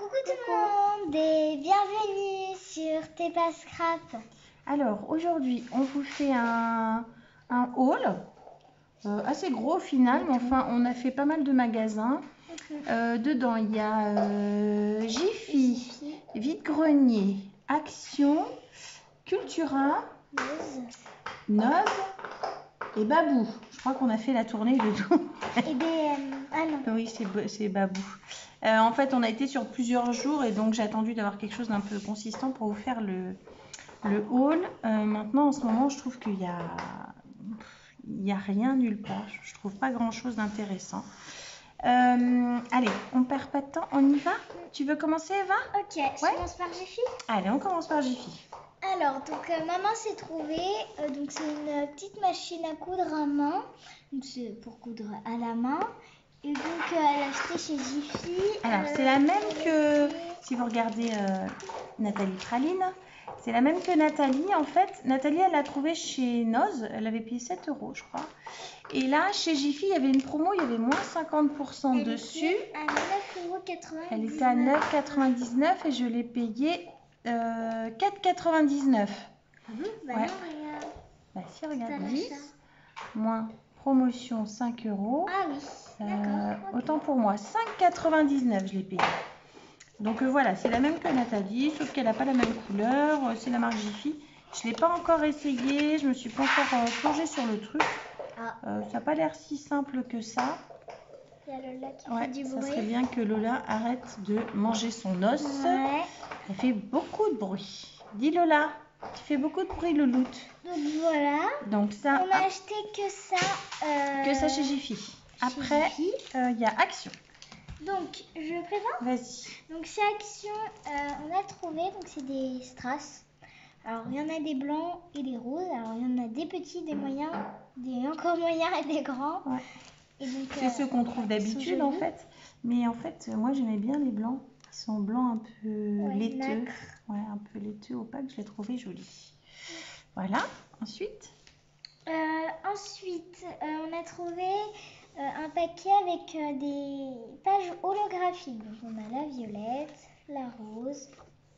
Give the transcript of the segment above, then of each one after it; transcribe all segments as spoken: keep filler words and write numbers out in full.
Coucou tout le monde et bienvenue sur Tepa Scrap. Alors aujourd'hui on vous fait un, un haul euh, assez gros au final, mais enfin on a fait pas mal de magasins. Euh, dedans il y a euh, Jiffy, Vide-Grenier, Action, Cultura, Noz et Babou. Je crois qu'on a fait la tournée de tout. Et des... Euh, ah non. Oui, c'est Babou. Euh, en fait, on a été sur plusieurs jours et donc j'ai attendu d'avoir quelque chose d'un peu consistant pour vous faire le, le haul. Euh, maintenant, en ce moment, je trouve qu'il y a, il y a rien nulle part. Je trouve pas grand-chose d'intéressant. Euh, allez, on perd pas de temps, on y va? Tu veux commencer, Eva? Ok, je ouais. commence par Jiffy. Allez, on commence par Jiffy. Alors, donc euh, maman s'est trouvée, euh, donc c'est une petite machine à coudre à main, donc c'est pour coudre à la main. Et donc, euh, elle a acheté chez Jiffy. Alors, euh, c'est la même que, si vous regardez euh, Nathalie Praline, c'est la même que Nathalie. En fait, Nathalie, elle l'a trouvée chez Noz. Elle avait payé sept euros, je crois. Et là, chez Jiffy, il y avait une promo, il y avait moins cinquante pour cent elle dessus. Était à neuf euros quatre-vingt-dix-neuf. Elle était à neuf euros quatre-vingt-dix-neuf et je l'ai payée euh, quatre euros quatre-vingt-dix-neuf. Ah bon? Bah ouais. non, regarde. Bah si, regarde, dix, moins promotion cinq euros. Ah oui, d'accord. Euh, okay. Autant pour moi, cinq euros quatre-vingt-dix-neuf, je l'ai payé. Donc euh, voilà, c'est la même que Nathalie, sauf qu'elle n'a pas la même couleur. C'est la marque Jiffy. Je ne l'ai pas encore essayé, je me suis pas encore euh, plongée sur le truc. Ah. Euh, ça n'a pas l'air si simple que ça. Il y a Lola qui ouais, fait du ça bruit. serait bien que Lola arrête de manger son os. Ouais. Elle fait beaucoup de bruit. Dis Lola, tu fais beaucoup de bruit, Louloute. Donc voilà. Donc ça. On a hop. acheté que ça. Euh... Que ça chez Jiffy. Après, il euh, y a Action. Donc, je présente. Vas-y. Donc, chez Action, euh, on a trouvé, donc c'est des strass. Alors, il y en a des blancs et des roses. Alors, il y en a des petits, des moyens, des encore moyens et des grands. Ouais. C'est euh, ceux qu'on trouve d'habitude, en fait. Mais en fait, moi, j'aimais bien les blancs. Ils sont blancs un peu ouais, laiteux. Nacre. Ouais, un peu laiteux, opaque. Je les trouvais jolis. Voilà. Ensuite euh, Ensuite, euh, on a trouvé... Euh, un paquet avec euh, des pages holographiques. Donc on a la violette, la rose,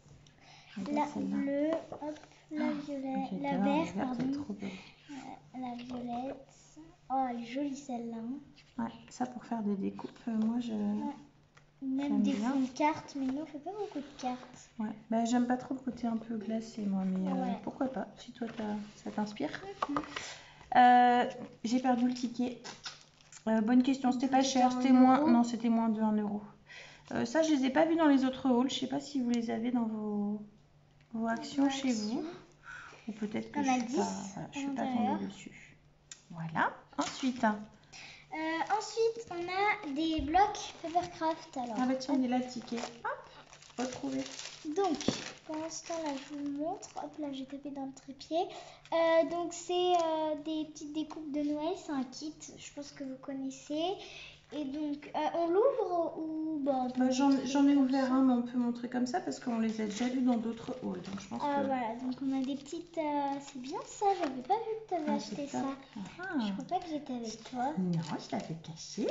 la bleue, hop, la violette, oh, la verte, pardon. Euh, la violette. Oh, elle est jolie celle-là. Ouais, ça pour faire des découpes, euh, moi je. Ouais. Même des fonds de cartes, mais nous on fait pas beaucoup de cartes. Ouais, bah, j'aime pas trop le côté un peu glacé moi, mais ouais. euh, pourquoi pas, si toi ça t'inspire. Mm-hmm. euh, J'ai perdu le ticket. Euh, bonne question, c'était pas cher, c'était moins, non c'était moins de un euro. Euh, ça je les ai pas vus dans les autres halls, je sais pas si vous les avez dans vos, vos actions chez vous. Ou peut-être que je suis pas, voilà, je suis pas tombée dessus. Voilà, ensuite. Euh, ensuite on a des blocs Papercraft. Alors. Ah bah tiens, il est là le ticket. Hop, retrouvé. Donc, pour l'instant, là, je vous le montre. Hop, là, j'ai tapé dans le trépied. Euh, donc, c'est euh, des petites découpes de Noël. C'est un kit, je pense que vous connaissez. Et donc, euh, on l'ouvre ou... Bah, bah, j'en ai ouvert un, mais on peut montrer comme ça parce qu'on les a déjà vus dans d'autres halls. Donc, je pense ah, que... voilà. Donc, on a des petites... Euh, c'est bien ça. J'avais pas vu que tu avais ah, acheté ça. Ah. Je crois pas que j'étais avec toi. Non, je l'avais caché.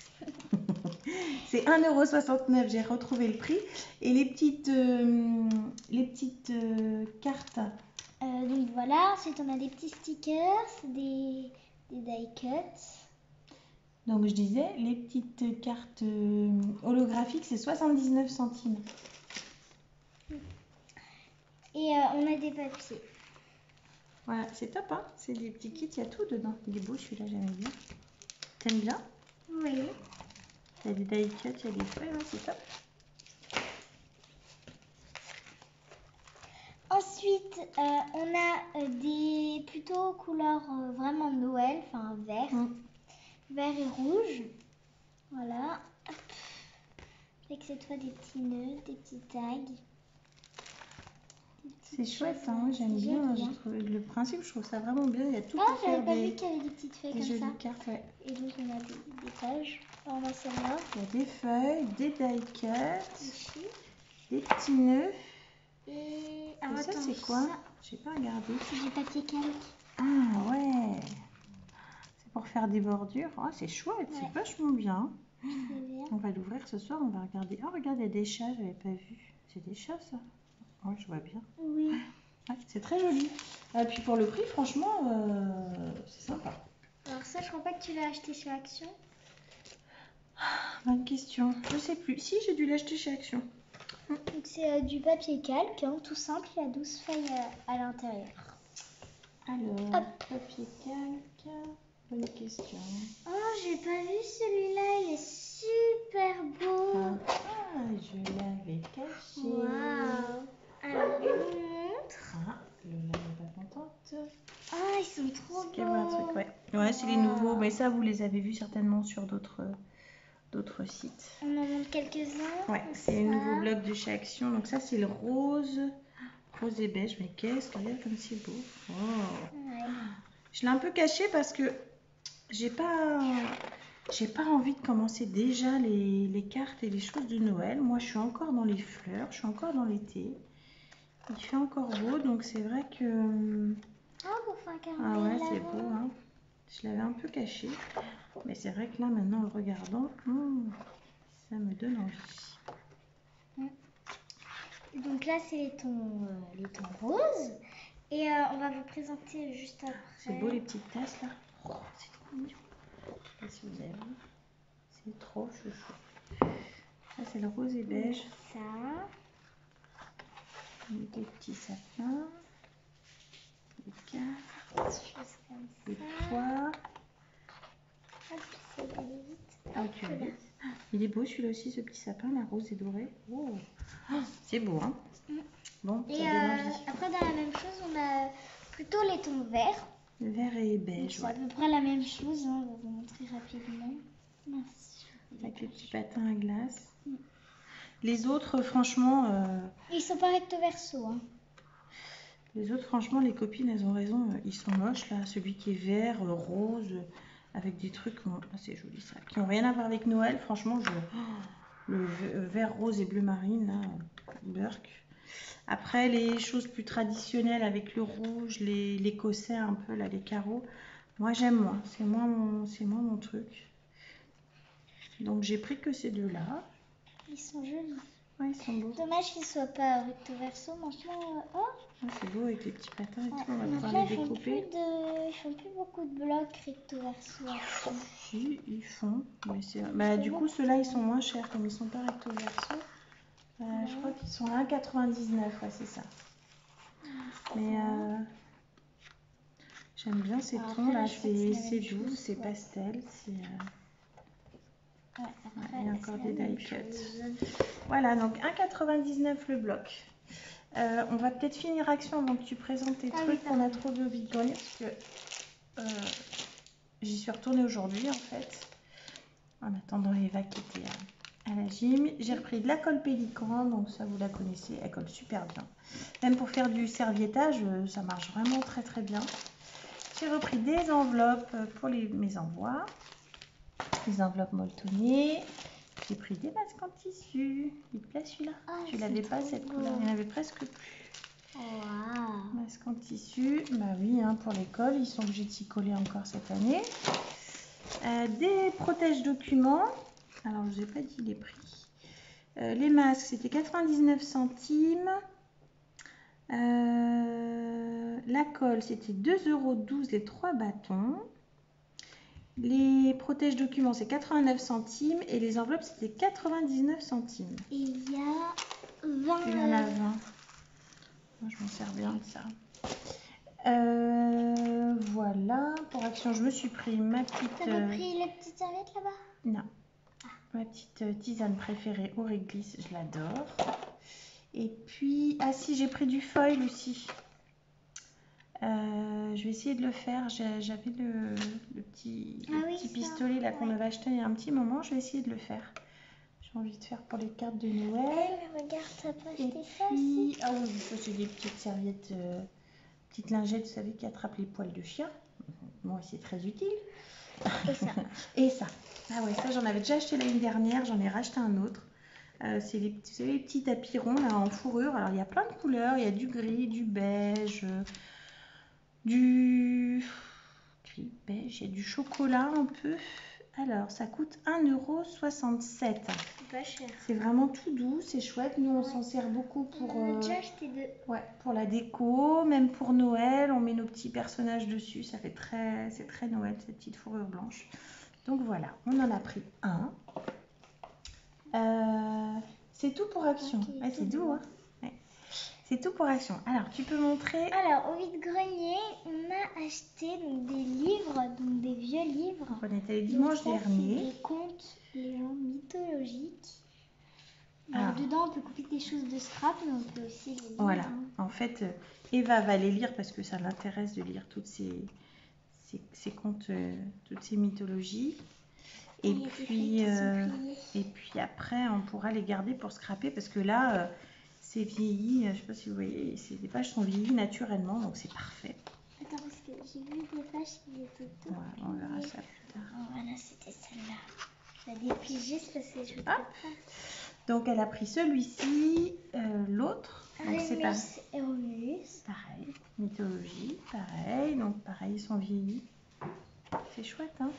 C'est un euro soixante-neuf, j'ai retrouvé le prix. Et les petites, euh, les petites euh, cartes. Euh, donc voilà, ensuite on a des petits stickers, des, des die cuts. Donc je disais, les petites cartes euh, holographiques, c'est soixante-dix-neuf centimes. Et euh, on a des papiers. Voilà, c'est top, hein. C'est des petits kits, il y a tout dedans. Il est beau celui-là, j'aime bien. T'aimes bien? Oui. Il y a des die cuts, il y a des feuilles, ouais, c'est top. Ensuite, euh, on a euh, des plutôt couleurs euh, vraiment Noël, enfin vert, mm. vert et rouge. Voilà. Hop. Avec cette fois des petits nœuds, des petits tags. C'est chouette, hein, j'aime bien. Je trouve, le principe, je trouve ça vraiment bien. Il y a tout ah, pour faire pas des, vu qu'il y avait des petites feuilles des comme ça. Cartes, ouais. Et donc on a des, des pages. Alors, on a celle-là. Il y a des feuilles, des die cuts, des petits nœuds. Et, Alors, et ça c'est quoi? J'ai pas regardé. C'est du papier calque. Ah ouais. C'est pour faire des bordures. Ah c'est chouette, ouais. C'est vachement bien. C'est bien. On va l'ouvrir ce soir, on va regarder. Oh, regarde, il y a des chats, j'avais pas vu. C'est des chats, ça? Oui, je vois bien. Oui. Ouais, c'est très joli. Et puis pour le prix, franchement, euh, c'est sympa. Alors ça, je crois pas que tu l'as acheté chez Action. Bonne question. Je sais plus. Si, j'ai dû l'acheter chez Action. Donc c'est euh, du papier calque, hein, tout simple, il y a douze feuilles euh, à l'intérieur. Alors, Hop. papier calque. Bonne question. Oh, j'ai pas vu celui-là, il est super beau. Ah, ah, je l'avais caché. Waouh. Alors, je vous montre. Ah, Lola n'est pas contente. Ah, ils sont trop Est-ce qu'il y avait un truc, beaux. ouais. Ouais, c'est les Wow. nouveaux, mais ça, vous les avez vus certainement sur d'autres d'autres sites. On en montre quelques-uns. Ouais, c'est les nouveaux blocs de chez Action. Donc ça, c'est le rose, rose et beige. Mais qu'est-ce que regarde comme c'est beau. Oh. Ouais. Je l'ai un peu caché parce que j'ai pas, j'ai pas envie de commencer déjà les, les cartes et les choses de Noël. Moi, je suis encore dans les fleurs, je suis encore dans l'été. Il fait encore beau, donc c'est vrai que... Oh, pour faire un Ah ouais, caramel c'est avant. beau, hein. Je l'avais un peu caché. Mais c'est vrai que là, maintenant, en le regardant, hmm, ça me donne envie. Donc là, c'est les tons, euh, les tons roses. Et euh, on va vous présenter juste après. C'est beau les petites tasses là. Oh, c'est trop mignon. Je sais pas si vous avez vu. C'est trop chouchou. Ça, c'est le rose et beige. Ça. Des petits sapins. Des cartes. Chose comme Des ça. pois. Hop, ça va aller vite. Ah, tu Voilà. as Il est beau celui-là aussi, ce petit sapin, la rose et dorée. Oh. Oh, c'est beau, hein. Mm. Bon, Et ça euh, donne envie. après, dans la même chose, on a plutôt les tons verts. Vert et Donc, beige, c'est à ouais. peu près la même chose. Hein. On va vous montrer rapidement. Merci. Avec les petits patins à glace. Mm. Les autres, franchement... euh, Ils sont pas recto verso. Hein. Les autres, franchement, les copines, elles ont raison. euh, Ils sont moches, là. Celui qui est vert, euh, rose, euh, avec des trucs... oh, c'est joli, ça. Qui n'ont rien à voir avec Noël. Franchement, je... le v- euh, vert, rose et bleu marine, là, euh, Burke. Après, les choses plus traditionnelles avec le rouge, les l'écossais un peu, là, les carreaux. Moi, j'aime moins. C'est moins mon, c'est moins mon truc. Donc, j'ai pris que ces deux-là. Ils sont jolis. Ouais, ils sont beaux. Dommage qu'ils soient pas recto verso. Maintenant, euh, oh, Ouais, c'est beau avec les petits patins et tout. On va maintenant pouvoir les ils font plus découper. de, ils font plus beaucoup de blocs recto verso. Si, ils font. Mais c'est... Bah, du coup, ceux-là, ils sont moins chers. Comme ils sont pas recto verso. Euh, je crois qu'ils sont à un euro quatre-vingt-dix-neuf. Ouais, c'est ça. Mais euh, j'aime bien ces Alors tons là. après, je crois que C'est, c'est la c'est même doux, chose, c'est ouais. pastel. C'est, euh, Ouais, ouais, après, il y a c'est encore la des même die cuts. chose. Voilà, donc un euro quatre-vingt-dix-neuf le bloc. Euh, on va peut-être finir Action avant que tu présentes tes Ah oui, trucs qu'on a pardon. trouvés au vide-grenier. Parce que euh, j'y suis retournée aujourd'hui en fait. En attendant Eva qui était à, à la gym. J'ai repris de la colle Pélican, donc ça vous la connaissez, elle colle super bien. Même pour faire du serviettage, euh, ça marche vraiment très très bien. J'ai repris des enveloppes pour les, mes envois. Des enveloppes molletonnées. J'ai pris des masques en tissu. Il te plaît celui-là? Ah, Tu c'est l'avais pas trop cette beau. couleur, il n'y en avait presque plus. Waouh. Masque en tissu, bah oui, hein, pour l'école, ils sont obligés de s'y coller encore cette année. Euh, des protèges documents. Alors, je vous ai pas dit les prix. Euh, les masques, c'était quatre-vingt-dix-neuf centimes. Euh, la colle, c'était deux euros douze les trois bâtons. Les protèges documents, c'est quatre-vingt-neuf centimes. Et les enveloppes, c'était quatre-vingt-dix-neuf centimes. Et il y a vingt. Il y en a vingt. Moi, je m'en sers bien de ça. Euh, voilà, pour Action, je me suis pris ma petite... T'avais euh... pris les petites serviettes là-bas? Non. Ah. Ma petite euh, tisane préférée, au réglisse, je l'adore. Et puis, ah si, j'ai pris du foil aussi. Euh, je vais essayer de le faire. J'avais le, le petit, ah le oui, petit ça, pistolet là qu'on ouais. avait acheté il y a un petit moment. Je vais essayer de le faire. J'ai envie de faire pour les cartes de Noël. Hey, regarde, t'as pas acheté Et ça puis, aussi? ah oui, ça c'est des petites serviettes, euh, petites lingettes, vous savez, qui attrapent les poils de chien. Moi, c'est très utile. Et ça. Et ça. Ah ouais, ça j'en avais déjà acheté l'année dernière, j'en ai racheté un autre. Euh, c'est les, vous savez, les petits tapis ronds là, en fourrure. Alors il y a plein de couleurs, il y a du gris, du beige, euh, du gris, beige, il y a du chocolat un peu. Alors, ça coûte un euro soixante-sept. C'est pas cher. C'est vraiment tout doux, c'est chouette. Nous, on Ouais. s'en sert beaucoup pour, On a euh, déjà acheté deux. ouais, pour la déco, même pour Noël. On met nos petits personnages dessus. Ça fait très, c'est très Noël, cette petite fourrure blanche. Donc voilà, on en a pris un. Euh, c'est tout pour Action. Ok, Ouais, c'est tout doux, doux. hein. Ouais. C'est tout pour Action. Alors, tu peux montrer. Alors, au vide-grenier, on a acheté donc, des livres, donc des vieux livres. On est allé Donc, dimanche ça, c'est dernier. des contes, les gens mythologiques. Alors. Alors, dedans, on peut couper des choses de scrap, mais on peut aussi les lire. Voilà. Hein. En fait, euh, Eva va les lire parce que ça l'intéresse de lire toutes ces, ces, ces contes, euh, toutes ces mythologies. Et Il y a des feuilles puis, qui sont euh, pliées. et puis après, on pourra les garder pour scraper parce que là, euh, c'est vieilli. Je sais pas si vous voyez, c'est- les pages sont vieillies naturellement, donc c'est parfait. Attends, parce que j'ai vu des pages qui étaient toutes Ouais, on verra pliées. ça plus tard. Oh, voilà, c'était celle-là. Je vais déplier juste parce que je ne peux Hop. pas. Donc elle a pris celui-ci, euh, l'autre. Donc c'est pareil. Rémus et Romulus. Pareil, mythologie, pareil. Donc pareil, ils sont vieillis. C'est chouette, hein.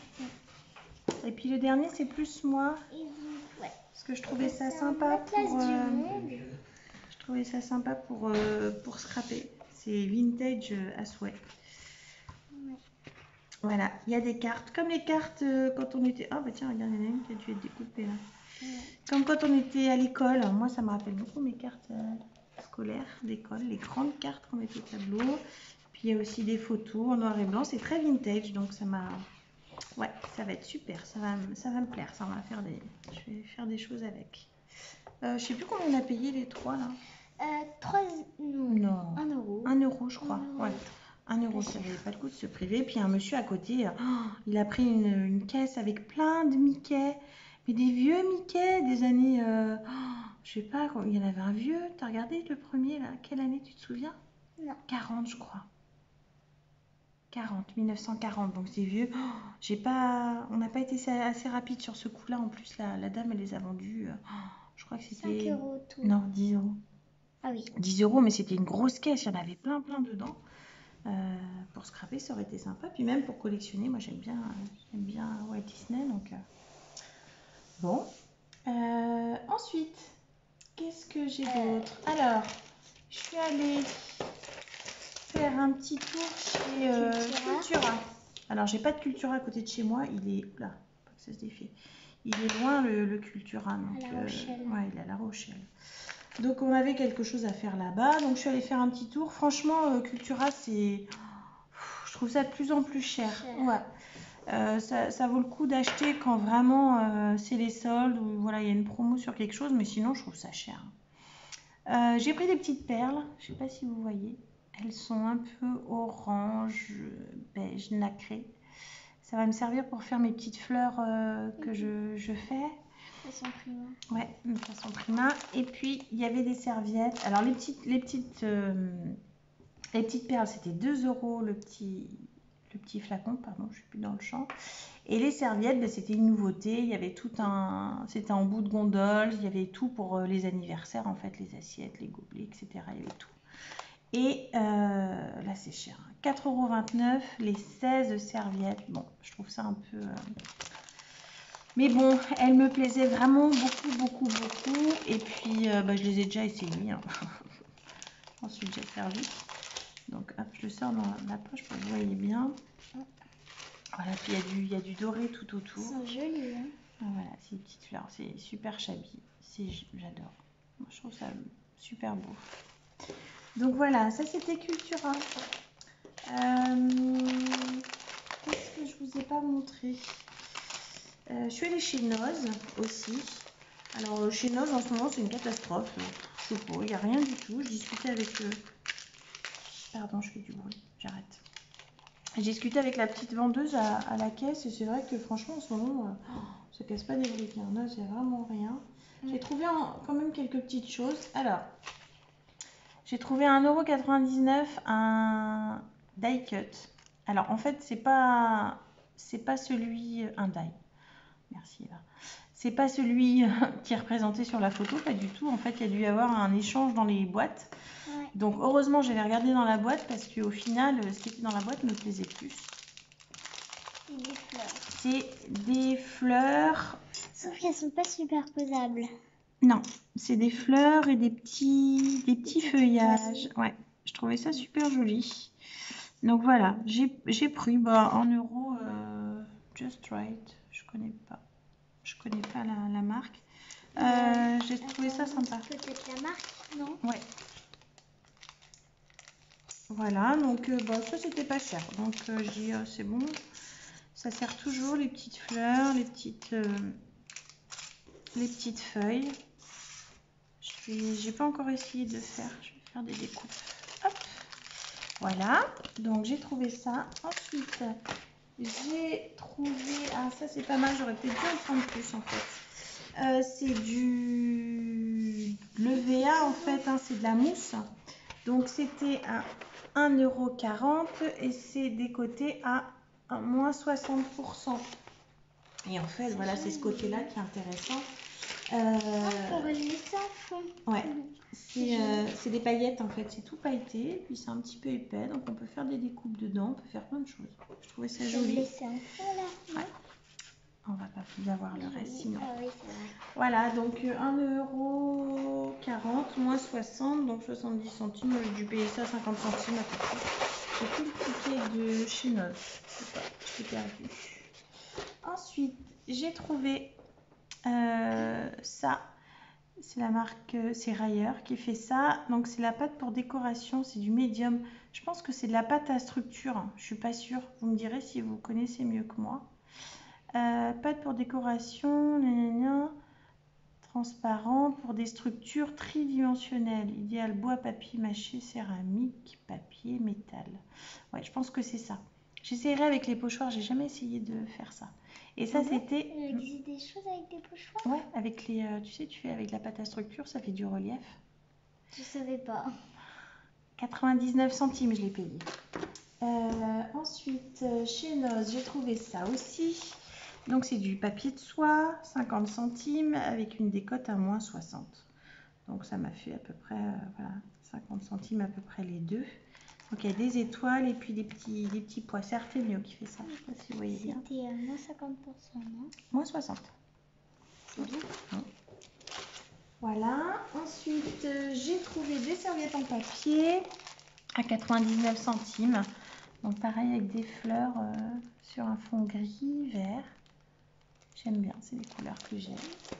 Et puis le dernier, c'est plus moi. Et donc, ouais. Parce que je trouvais ça C'est un sympa atlas pour. du euh, monde. je trouvais ça sympa pour, euh, pour scraper. C'est vintage euh, à souhait. Ouais. Voilà, il y a des cartes. Comme les cartes euh, quand on était. Ah bah tiens, regarde, il y en a une qui a dû être découpée là. Ouais. Comme quand on était à l'école. Moi, ça me rappelle beaucoup mes cartes euh, scolaires d'école. Les grandes cartes qu'on mettait au tableau. Puis il y a aussi des photos en noir et blanc. C'est très vintage, donc ça m'a. Ouais, ça va être super. Ça va, ça va me plaire. Ça va faire des. Je vais faire des choses avec. Euh, je sais plus combien on a payé les trois là. Euh, trois... Non. Non. Un euro. Un euro, je crois. Un euro. Ouais. Un euro, ça valait pas le coup de se priver. Puis un monsieur à côté, oh, il a pris une, une caisse avec plein de Mickey. Mais des vieux Mickey des années. Euh, oh, je sais pas, il y en avait un vieux. T'as regardé le premier là? Quelle année tu te souviens? Non. quarante, je crois. quarante, mille neuf cent quarante, donc c'est vieux. Oh, j'ai pas, on n'a pas été assez rapide sur ce coup-là. En plus, la, la dame, elle les a vendus. Oh, je crois que c'était. cinq euros tout. Non, dix euros. Ah oui. dix euros, mais c'était une grosse caisse. Il y en avait plein, plein dedans. Euh, pour scraper, ça aurait été sympa. Puis même pour collectionner, moi j'aime bien, j'aime bien Walt Disney. Donc euh... bon. Euh, ensuite, qu'est-ce que j'ai Euh. d'autre? Alors, je suis allée faire un petit tour chez euh, Cultura. Cultura. Alors, j'ai pas de Cultura à côté de chez moi. Il est là, pas que ça se défie. Il est loin le, le Cultura. Donc, À La Rochelle. Euh, ouais, il est à La Rochelle. Donc on avait quelque chose à faire là-bas, donc je suis allée faire un petit tour. Franchement, euh, Cultura, c'est, je trouve ça de plus en plus cher. Cher. Ouais. Euh, ça, ça vaut le coup d'acheter quand vraiment euh, c'est les soldes ou voilà il y a une promo sur quelque chose, mais sinon je trouve ça cher. Euh, j'ai pris des petites perles, je sais pas si vous voyez, elles sont un peu orange, beige, nacré. Ça va me servir pour faire mes petites fleurs euh, que je, je fais. Façon prima. Ouais, de façon prima. Et puis, il y avait des serviettes. Alors, les petites, les petites, euh, les petites perles, c'était deux euros le petit, le petit flacon. Pardon, je suis plus dans le champ. Et les serviettes, ben, c'était une nouveauté. Il y avait tout un... C'était en bout de gondole. Il y avait tout pour euh, les anniversaires, en fait. Les assiettes, les gobelets, et cetera. Il y avait tout. Et euh, là, c'est cher. quatre euros vingt-neuf, les seize serviettes. Bon, je trouve ça un peu... Euh... Mais bon, elles me plaisaient vraiment beaucoup, beaucoup, beaucoup. Et puis, euh, bah, je les ai déjà essayées. Hein. J'en suis déjà servi. Donc, hop, je le sors dans la poche pour que vous voyez bien. Voilà, puis il y a du, il y a du doré tout autour. Elles sont jolies. Hein. Ah, voilà, c'est des petites fleurs. C'est super shabby. J'adore. Je trouve ça super beau. Donc, voilà, ça c'était Cultura. Euh, Qu'est-ce que je vous ai pas montré? Euh, je suis allée chez Noz aussi. Alors chez Noz en ce moment c'est une catastrophe. Je sais pas, il n'y a rien du tout. Je discutais avec... Euh... Pardon, je fais du bruit, j'arrête. J'ai discuté avec la petite vendeuse à, à la caisse et c'est vrai que franchement en ce moment, euh, ça casse pas des briques. Hein. Noz, il n'y a vraiment rien. J'ai trouvé en, quand même quelques petites choses. Alors, j'ai trouvé à un euro quatre-vingt-dix-neuf un die cut. Alors en fait, c'est pas, c'est pas celui... Un die. Merci Eva. C'est pas celui qui est représenté sur la photo, pas du tout. En fait, il y a dû y avoir un échange dans les boîtes. Ouais. Donc, heureusement, j'avais regardé dans la boîte parce qu'au final, ce qui était dans la boîte me plaisait plus. c'est des fleurs. C'est des fleurs. Sauf qu'elles sont pas superposables. Non, c'est des fleurs et des petits, des petits feuillages. Ouais, je trouvais ça super joli. Donc voilà, j'ai pris bah, un euro euh, Just Right. Je connais pas. Je connais pas la, la marque. Euh, j'ai trouvé ça sympa. Peut-être la marque, non? Ouais. Voilà, donc euh, bah, ça c'était pas cher. Donc euh, je dis euh, c'est bon. Ça sert toujours les petites fleurs, les petites, euh, les petites feuilles. Je n'ai pas encore essayé de faire. Je vais faire des découpes. Hop. Voilà. Donc j'ai trouvé ça. Ensuite, j'ai trouvé. Ah ça c'est pas mal. J'aurais peut-être dû en prendre plus en fait. Euh, c'est du le V A en fait. Hein, c'est de la mousse. Donc c'était à un euro quarante et c'est décoté à moins soixante pour cent. Et en fait, voilà, c'est ce côté-là qui est intéressant. Euh, on va lever ça à fond. Ouais, c'est euh, des paillettes en fait, c'est tout pailleté, puis c'est un petit peu épais, donc on peut faire des découpes dedans, on peut faire plein de choses. Je trouvais ça joli. Laisser un fond là. Ouais. On va pas plus avoir le reste sinon. Ah oui, c'est vrai. Voilà, donc un euro quarante moins soixante, donc soixante-dix centimes. J'ai dû payer ça cinquante centimes à peu près. J'ai pris le ticket de chez Noz. Je sais pas, je l'ai perdu. Ensuite, j'ai trouvé euh, ça. C'est la marque, c'est Rayer qui fait ça. Donc c'est la pâte pour décoration, c'est du médium. Je pense que c'est de la pâte à structure. Je suis pas sûre. Vous me direz si vous connaissez mieux que moi. Euh, pâte pour décoration, gna, transparent pour des structures tridimensionnelles. Idéal bois, papier mâché, céramique, papier, métal. Ouais, je pense que c'est ça. J'essaierai avec les pochoirs. J'ai jamais essayé de faire ça. Et ça, c'était. Il existe des choses avec des pochoirs? Ouais, avec les. Euh, tu sais, tu fais avec la pâte à structure, ça fait du relief. Je savais pas. quatre-vingt-dix-neuf centimes, je l'ai payé. Euh, ensuite, chez Noz, j'ai trouvé ça aussi. Donc, c'est du papier de soie, cinquante centimes, avec une décote à moins soixante. Donc, ça m'a fait à peu près, euh, voilà, cinquante centimes à peu près les deux. Donc, il y a des étoiles et puis des petits, des petits pois. C'est Artemio qui fait ça. Je ne sais pas si vous voyez bien. C'était à moins cinquante pour cent, non? Moins soixante. C'est bien. Voilà. Ensuite, euh, j'ai trouvé des serviettes en papier à quatre-vingt-dix-neuf centimes. Donc, pareil avec des fleurs euh, sur un fond gris, vert. J'aime bien, c'est des couleurs que j'aime.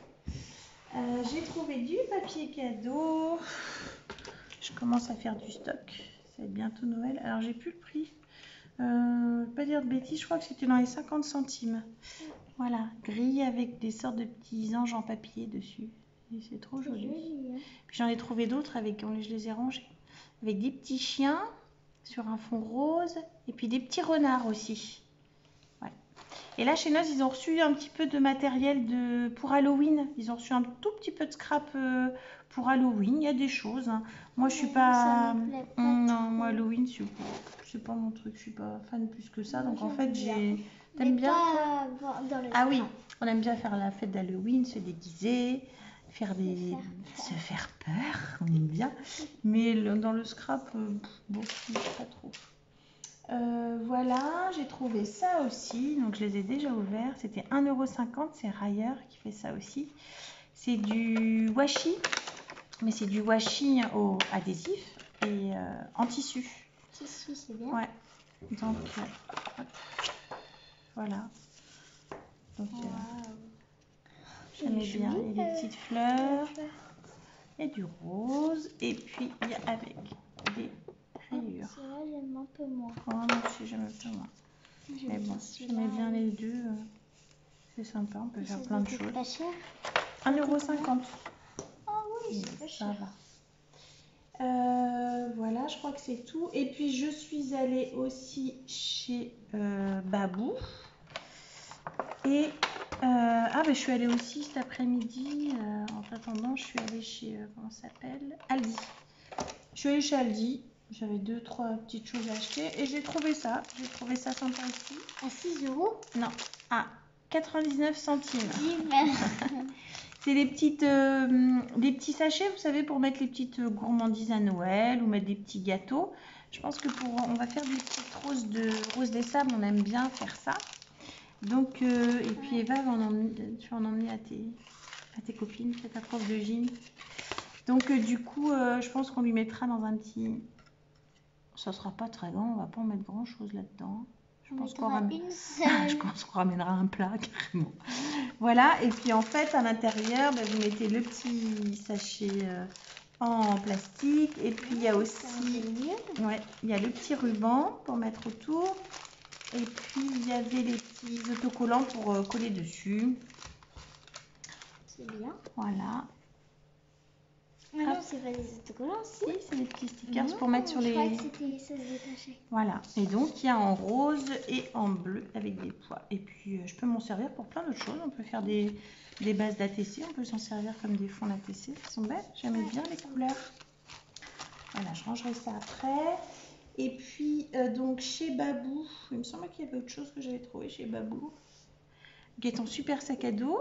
Euh, j'ai trouvé du papier cadeau. Je commence à faire du stock. Ça va être bientôt Noël. Alors, j'ai plus le prix. Euh, pas dire de bêtises, je crois que c'était dans les cinquante centimes. Voilà, gris avec des sortes de petits anges en papier dessus. Et c'est trop joli. joli hein. Puis j'en ai trouvé d'autres avec, je les ai rangés. Avec des petits chiens sur un fond rose et puis des petits renards aussi. Ouais. Et là, chez Noz, ils ont reçu un petit peu de matériel de, pour Halloween. Ils ont reçu un tout petit peu de scrap euh, pour Halloween. Il y a des choses. Hein. Moi, je suis pas. pas non, moi, Halloween, c'est pas, pas mon truc. Je suis pas fan plus que ça. Donc, en fait, j'ai. T'aimes bien toi dans le Ah oui, on aime bien faire la fête d'Halloween, se déguiser, faire des, se faire peur, on aime bien. Mais le, dans le scrap, euh, bon, pas trop. Euh, voilà, j'ai trouvé ça aussi, donc je les ai déjà ouverts. C'était un euro cinquante, c'est Rayer qui fait ça aussi. C'est du washi, mais c'est du washi au adhésif et euh, en tissu. Tissu, c'est bien. Ouais, donc euh, voilà. Donc, wow. euh, j'aimais bien. Il y a des petites fleurs, il y a du rose, et puis il y a avec des rayures. Celui-là, j'aime un peu moins. Oh, moi aussi, j'aime un peu moins. Mais bon, j'aimais bien les deux. C'est sympa, on peut faire plein de choses. Pas cher. un euro cinquante. Ah oui, c'est pas cher. Ça va. Euh, voilà, je crois que c'est tout. Et puis, je suis allée aussi chez euh, Babou. Et euh, ah ben je suis allée aussi cet après-midi. Euh, en attendant, je suis allée chez euh, comment ça s'appelle Aldi. Je suis allée chez Aldi. J'avais deux trois petites choses à acheter et j'ai trouvé ça. J'ai trouvé ça sympa aussi. À six euros? Non, à quatre-vingt-dix-neuf centimes. C'est des petites euh, des petits sachets, vous savez, pour mettre les petites gourmandises à Noël ou mettre des petits gâteaux. Je pense que pour on va faire des petites roses de roses des sables. On aime bien faire ça. Donc, euh, et puis Eva va en emmener, tu vas en emmener à tes, à tes copines, à ta prof de gym. Donc, euh, du coup, euh, je pense qu'on lui mettra dans un petit... Ça sera pas très grand, on va pas en mettre grand chose là-dedans. Je pense qu'on ramène... Je pense qu'on ramènera un plat carrément. Voilà, et puis en fait, à l'intérieur, bah, vous mettez le petit sachet euh, en plastique. Et puis, il y a aussi... Ouais, il y a le petit ruban pour mettre autour. Et puis, il y avait les petits autocollants pour euh, coller dessus. C'est bien. Voilà. Ah non, c'est pas des autocollants, si. Si, c'est des petits stickers non, pour mettre sur je les... croyais que c'était ça se détachait. Voilà. Et donc, il y a en rose et en bleu avec des pois. Et puis, euh, je peux m'en servir pour plein d'autres choses. On peut faire des, des bases d'A T C. On peut s'en servir comme des fonds d'A T C. Elles sont belles. J'aime Ouais, bien les couleurs. Voilà, je rangerai ça après. Et puis, euh, donc, chez Babou, il me semble qu'il y avait autre chose que j'avais trouvé chez Babou. Qui est en super sac à dos.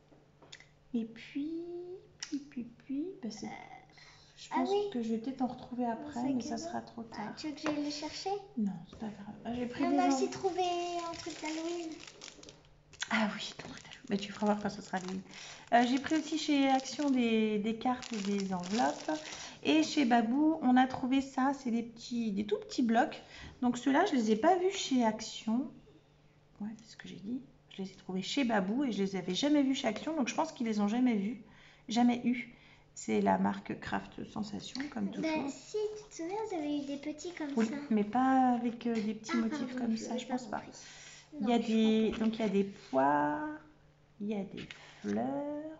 Et puis, puis, puis, puis, bah c'est... Je pense ah oui. que je vais peut-être en retrouver après, mais ça sera trop tard. Ah, tu veux que j'aille le chercher? Non, c'est pas grave. Ah, j'ai pris on des a en... aussi trouvé un truc d'Halloween. Ah oui, ton truc d'Halloween. Bah, tu feras voir quand ce sera Halloween. Euh, j'ai pris aussi chez Action des, des cartes et des enveloppes. Et chez Babou, on a trouvé ça. C'est des petits, des tout petits blocs. Donc ceux-là, je les ai pas vus chez Action. Ouais, c'est ce que j'ai dit. Je les ai trouvés chez Babou et je les avais jamais vus chez Action. Donc je pense qu'ils les ont jamais vus, jamais eu. C'est la marque Craft Sensation, comme toujours. Ben, si, tu te souviens, vous avez eu des petits comme oui, ça. mais pas avec euh, des petits ah, motifs pardon, comme je ça, je pense pas. compris. Il Non, y a des, pas. donc il y a des pois, il y a des fleurs.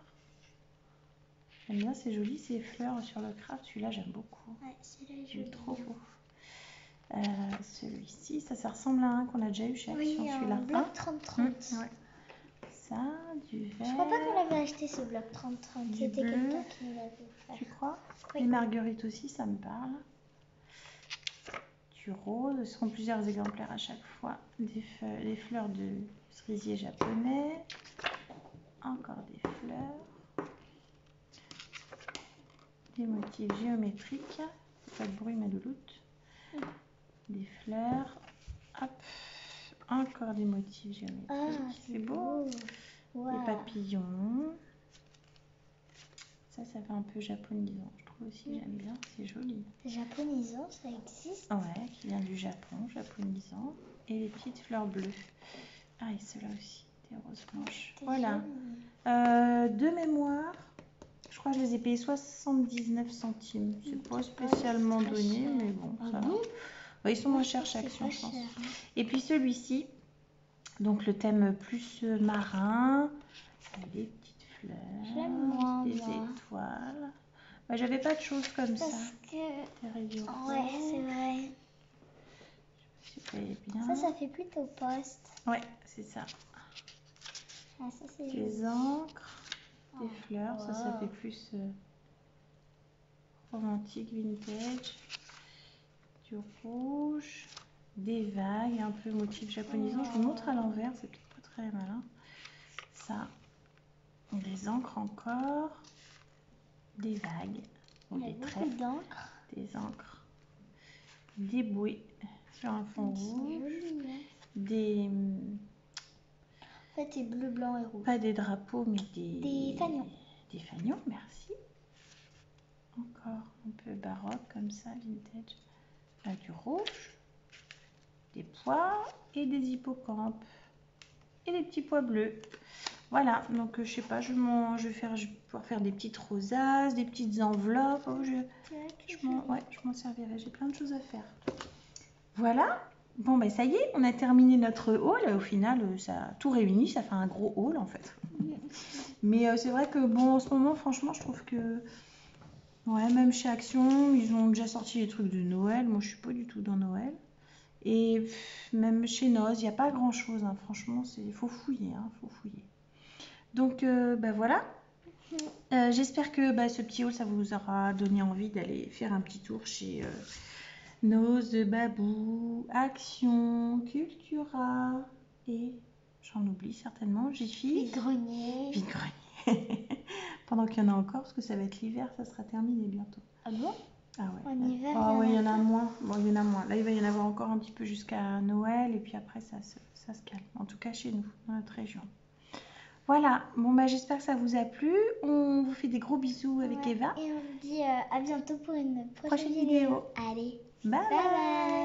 J'aime bien, c'est joli ces fleurs sur le craft. Celui-là, j'aime beaucoup. Ouais, celui-là, il est trop beau. Euh, Celui-ci, ça, ça ressemble à un qu'on a déjà eu chez Action. Oui, celui-là. un bloc trente trente. Mmh, ouais. Ça, du vert. Je crois pas qu'on avait acheté ce bloc trente trente. C'était quelqu'un qui nous l'avait offert. Tu crois? Oui. Les marguerites aussi, ça me parle. Du rose, ce seront plusieurs exemplaires à chaque fois. Des, feuilles, des fleurs de cerisier japonais. Encore des fleurs. Des motifs géométriques. Pas de bruit, ma douloute. Des fleurs. Hop. Encore des motifs géométriques. Ah, c'est beau. Wow. Des papillons. Ça, ça fait un peu japonisant. Je trouve aussi, j'aime bien. C'est joli. Japonisant, ça existe? Ouais, qui vient du Japon, japonisant. Et les petites fleurs bleues. Ah, et ceux-là aussi, des roses blanches. Voilà. Euh, de mémoire, je crois que je les ai payés soixante-dix-neuf centimes. C'est pas spécialement donné, mais bon, ça va. Ouais, ils sont moins chers chez Action, je pense. Et puis celui-ci, donc le thème plus marin, avec des petites fleurs, moins, des moi. étoiles. Bah, j'avais pas de choses comme Parce ça. que... Ouais, c'est vrai. Je bien. Ça, ça fait plutôt poste. Ouais, c'est ça. Ah, ça, c'est des encres, des oh, fleurs, wow. ça, ça fait plus euh, romantique, vintage. Du rouge, des vagues, un peu motif japonisant. Je vous montre à l'envers, c'est peut-être pas très malin. Ça, des encres encore, des vagues, ou des traits, d'encre. des encres, des bouées sur un fond rouge, joli, hein. des... En fait, c'est bleu, blanc et rouge. Pas des drapeaux, mais des... Des fanions. Des fanions, merci. Encore un peu baroque comme ça, vintage. Là, du rouge, des pois et des hippocampes. Et des petits pois bleus. Voilà, donc euh, je sais pas, je, je, vais faire, je vais pouvoir faire des petites rosaces, des petites enveloppes. Oh, je je m'en ouais, je m'en servirai, j'ai plein de choses à faire. Voilà, bon ben ça y est, on a terminé notre haul. Au final, ça a tout réuni, ça fait un gros haul en fait. Mais euh, c'est vrai que bon, en ce moment, franchement, je trouve que ouais, même chez Action, ils ont déjà sorti les trucs de Noël. Moi, je suis pas du tout dans Noël. Et pff, même chez Noz, il n'y a pas grand chose, hein. Franchement, il faut fouiller, hein, faut fouiller. Donc, euh, bah voilà. Euh, J'espère que bah, ce petit haul, ça vous aura donné envie d'aller faire un petit tour chez euh, Noz, Babou, Action, Cultura et j'en oublie certainement, Jiffy. Vide-grenier. Vide-grenier. Pendant qu'il y en a encore, parce que ça va être l'hiver, ça sera terminé bientôt. Ah bon? Ah ouais. En hiver, Ah il y en ouais, il y a en a pas. moins. Bon, il y en a moins. Là, il va y en avoir encore un petit peu jusqu'à Noël et puis après, ça, se- ça se calme. En tout cas, chez nous, dans notre région. Voilà. Bon, bah, j'espère que ça vous a plu. On vous fait des gros bisous avec Ouais. Eva. Et on vous dit euh, à bientôt pour une prochaine, Prochaine vidéo. vidéo. Allez, Bye bye bye. bye.